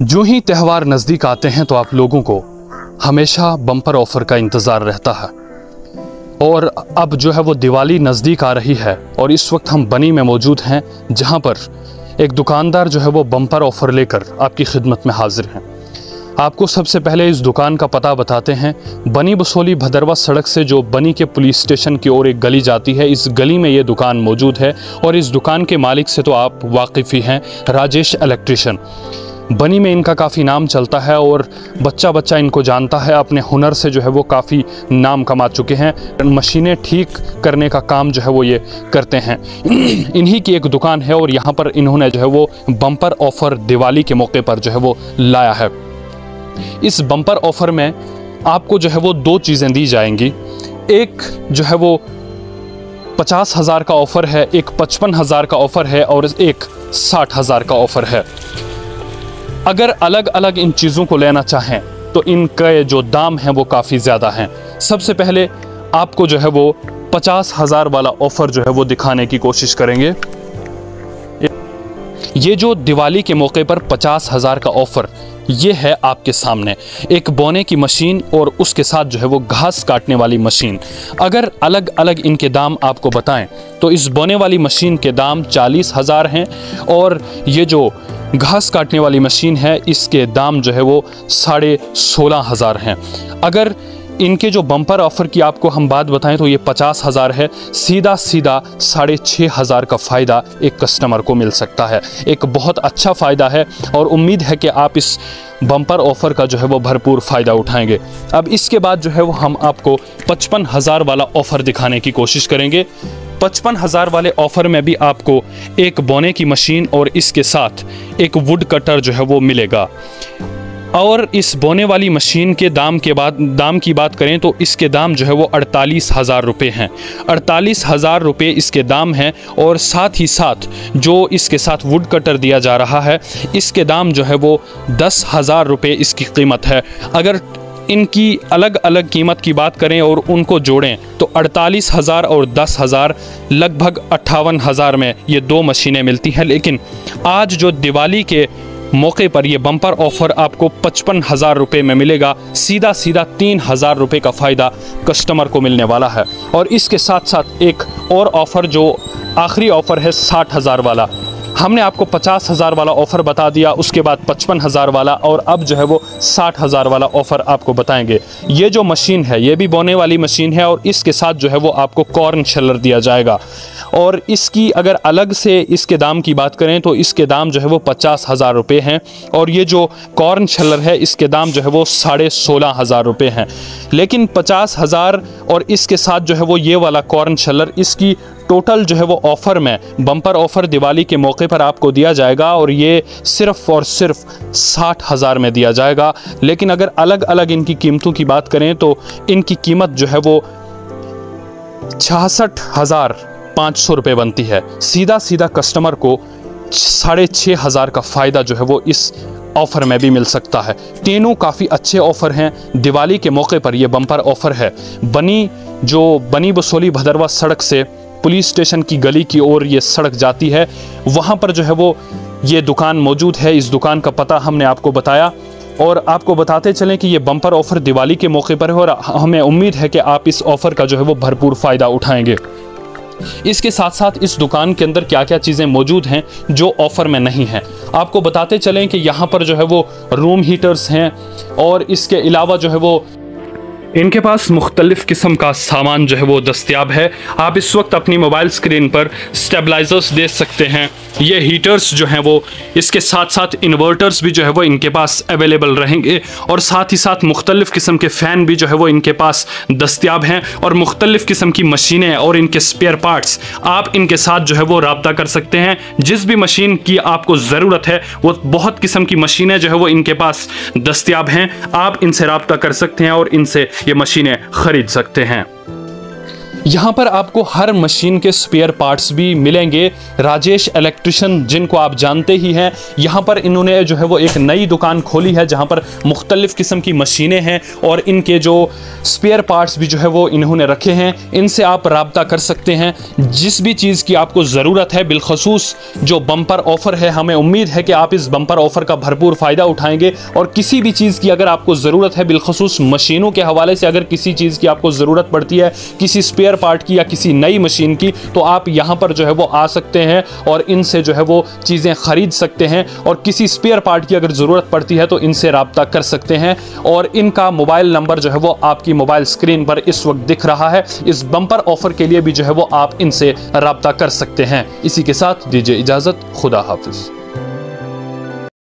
यूं ही त्यौहार नज़दीक आते हैं तो आप लोगों को हमेशा बम्पर ऑफ़र का इंतज़ार रहता है। और अब जो है वो दिवाली नज़दीक आ रही है और इस वक्त हम बनी में मौजूद हैं, जहां पर एक दुकानदार जो है वो बम्पर ऑफ़र लेकर आपकी खिदमत में हाजिर हैं। आपको सबसे पहले इस दुकान का पता बताते हैं। बनी बसोली भदरवा सड़क से जो बनी के पुलिस स्टेशन की ओर एक गली जाती है, इस गली में ये दुकान मौजूद है और इस दुकान के मालिक से तो आप वाकिफ़ ही हैं, राजेश इलेक्ट्रिशियन। बनी में इनका काफ़ी नाम चलता है और बच्चा बच्चा इनको जानता है। अपने हुनर से जो है वो काफ़ी नाम कमा चुके हैं। मशीनें ठीक करने का काम जो है वो ये करते हैं। इन्हीं की एक दुकान है और यहाँ पर इन्होंने जो है वो बम्पर ऑफ़र दिवाली के मौके पर जो है वो लाया है। इस बम्पर ऑफ़र में आपको जो है वो दो चीज़ें दी जाएंगी। एक जो है वो 50,000 का ऑफ़र है, एक 55,000 का ऑफ़र है और एक 60,000 का ऑफ़र है। अगर अलग अलग इन चीज़ों को लेना चाहें तो इनके जो दाम हैं वो काफ़ी ज़्यादा हैं। सबसे पहले आपको जो है वो 50,000 वाला ऑफ़र जो है वो दिखाने की कोशिश करेंगे। ये जो दिवाली के मौके पर 50,000 का ऑफ़र ये है आपके सामने, एक बोने की मशीन और उसके साथ जो है वो घास काटने वाली मशीन। अगर अलग अलग इनके दाम आपको बताएं तो इस बोने वाली मशीन के दाम 40,000 हैं और ये जो घास काटने वाली मशीन है इसके दाम जो है वो 16,500 हैं। अगर इनके जो बम्पर ऑफ़र की आपको हम बात बताएं तो ये 50,000 है। सीधा 6,500 का फ़ायदा एक कस्टमर को मिल सकता है। एक बहुत अच्छा फ़ायदा है और उम्मीद है कि आप इस बम्पर ऑफ़र का जो है वो भरपूर फ़ायदा उठाएंगे। अब इसके बाद जो है वो हम आपको 55,000 वाला ऑफ़र दिखाने की कोशिश करेंगे। 55,000 वाले ऑफ़र में भी आपको एक बोने की मशीन और इसके साथ एक वुड कटर जो है वो मिलेगा। और इस बोने वाली मशीन के दाम की बात करें तो इसके दाम जो है वो 48,000 रुपये हैं। 48,000 रुपये इसके दाम हैं और साथ ही साथ जो इसके साथ वुड कटर दिया जा रहा है इसके दाम जो है वो 10,000 रुपये इसकी कीमत है। अगर इनकी अलग अलग कीमत की बात करें और उनको जोड़ें तो 48,000 और 10,000 लगभग 58,000 में ये दो मशीनें मिलती हैं। लेकिन आज जो दिवाली के मौके पर ये बम्पर ऑफ़र आपको 55,000 रुपये में मिलेगा। सीधा 3,000 रुपये का फ़ायदा कस्टमर को मिलने वाला है। और इसके साथ साथ एक और ऑफ़र जो आखिरी ऑफ़र है 60,000 वाला। हमने आपको 50,000 वाला ऑफ़र बता दिया, उसके बाद 55,000 वाला और अब जो है वो 60,000 वाला ऑफ़र आपको बताएंगे। ये जो मशीन है ये भी बोने वाली मशीन है और इसके साथ जो है वो आपको कॉर्न शेलर दिया जाएगा। और इसकी अगर अलग से इसके दाम की बात करें तो इसके दाम जो है वो 50,000 रुपये हैं और ये जो कॉर्न शेलर है इसके दाम जो है वो 16,500 रुपये हैं। लेकिन 50,000 और इसके साथ जो है वो ये वाला कॉर्न शेलर, इसकी टोटल जो है वो ऑफ़र में बम्पर ऑफ़र दिवाली के मौके पर आपको दिया जाएगा और ये सिर्फ़ और सिर्फ 60,000 में दिया जाएगा। लेकिन अगर अलग अलग इनकी कीमतों की बात करें तो इनकी कीमत जो है वो 66,500 रुपये बनती है। सीधा कस्टमर को 6,500 का फ़ायदा जो है वो इस ऑफ़र में भी मिल सकता है। तीनों काफ़ी अच्छे ऑफ़र हैं। दिवाली के मौके पर यह बम्पर ऑफ़र है। बनी बसोली भदरवा सड़क से पुलिस स्टेशन की गली की ओर ये सड़क जाती है, वहाँ पर जो है वो ये दुकान मौजूद है। इस दुकान का पता हमने आपको बताया और आपको बताते चलें कि ये बम्पर ऑफ़र दिवाली के मौके पर है और हमें उम्मीद है कि आप इस ऑफ़र का जो है वो भरपूर फ़ायदा उठाएंगे। इसके साथ साथ इस दुकान के अंदर क्या क्या चीज़ें मौजूद हैं जो ऑफ़र में नहीं हैं, आपको बताते चलें कि यहाँ पर जो है वो रूम हीटर्स हैं और इसके अलावा जो है वो इनके पास मुख्तलिफ़ किस्म का सामान जो है वो दस्तयाब है। आप इस वक्त अपनी मोबाइल स्क्रीन पर स्टेबलाइज़र्स देख सकते हैं। ये हीटर्स जो हैं वो, इसके साथ साथ इन्वर्टर्स भी जो है वो इनके पास अवेलेबल रहेंगे और साथ ही साथ मुख्तलिफ़ किस्म के फ़ैन भी जो है वो इनके पास दस्तयाब हैं और मुख्तलिफ़ किस्म की मशीनें और इनके स्पेयर पार्ट्स आप इनके साथ जो है वो रब्ता कर सकते हैं। जिस भी मशीन की आपको ज़रूरत है वो बहुत किस्म की मशीनें जो है वो इनके पास दस्तयाब हैं। आप इनसे रब्ता कर सकते हैं और इनसे ये मशीनें ख़रीद सकते हैं। यहाँ पर आपको हर मशीन के स्पेयर पार्ट्स भी मिलेंगे। राजेश इलेक्ट्रिशियन, जिनको आप जानते ही हैं, यहाँ पर इन्होंने जो है वो एक नई दुकान खोली है जहाँ पर मुख्तलिफ किस्म की मशीनें हैं और इनके जो स्पेयर पार्ट्स भी जो है वो इन्होंने रखे हैं। इनसे आप राब्ता कर सकते हैं जिस भी चीज़ की आपको ज़रूरत है। बिलखसूस जो बम्पर ऑफ़र है, हमें उम्मीद है कि आप इस बम्पर ऑफ़र का भरपूर फ़ायदा उठाएंगे और किसी भी चीज़ की अगर आपको ज़रूरत है, बिलखसूस मशीनों के हवाले से अगर किसी चीज़ की आपको ज़रूरत पड़ती है, किसी स्पेयर पार्ट की या किसी नई मशीन की, तो आप यहाँ पर जो है वो आ सकते हैं और इनसे जो है वो चीज़ें ख़रीद सकते हैं। और किसी स्पेयर पार्ट की अगर ज़रूरत पड़ती है तो इनसे राब्ता कर सकते हैं। और इनका मोबाइल नंबर जो है वो आपकी मोबाइल स्क्रीन पर इस वक्त दिख रहा है। इस बम्पर ऑफ़र के लिए भी जो है वो आप इनसे राब्ता कर सकते हैं। इसी के साथ दीजिए इजाज़त, खुदा हाफिज़।